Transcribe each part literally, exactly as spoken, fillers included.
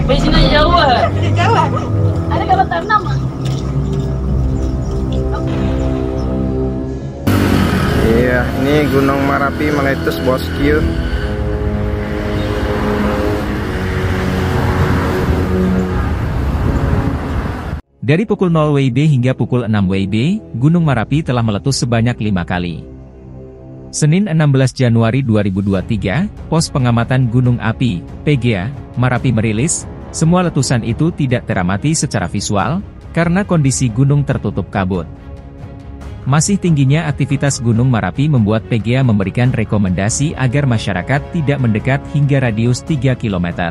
Bensinnya jauh ah. Jauh. Ada kalau tanam ah. Iya, ini Gunung Merapi meletus bosku. Dari pukul nol W B hingga pukul enam W B, Gunung Merapi telah meletus sebanyak lima kali. Senin enam belas Januari dua ribu dua puluh tiga, Pos Pengamatan Gunung Api, P G A, Merapi merilis, semua letusan itu tidak teramati secara visual, karena kondisi gunung tertutup kabut. Masih tingginya aktivitas Gunung Merapi membuat P G A memberikan rekomendasi agar masyarakat tidak mendekat hingga radius tiga kilometer.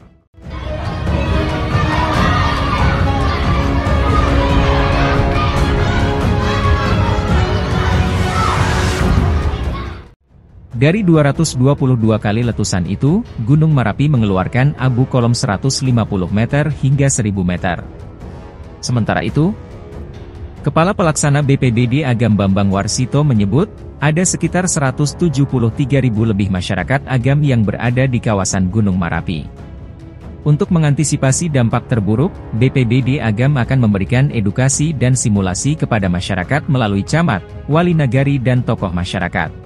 Dari dua ratus dua puluh dua kali letusan itu, Gunung Merapi mengeluarkan abu kolom seratus lima puluh meter hingga seribu meter. Sementara itu, Kepala Pelaksana B P B D Agam Bambang Warsito menyebut, ada sekitar seratus tujuh puluh tiga ribu lebih masyarakat Agam yang berada di kawasan Gunung Merapi. Untuk mengantisipasi dampak terburuk, B P B D Agam akan memberikan edukasi dan simulasi kepada masyarakat melalui camat, wali nagari dan tokoh masyarakat.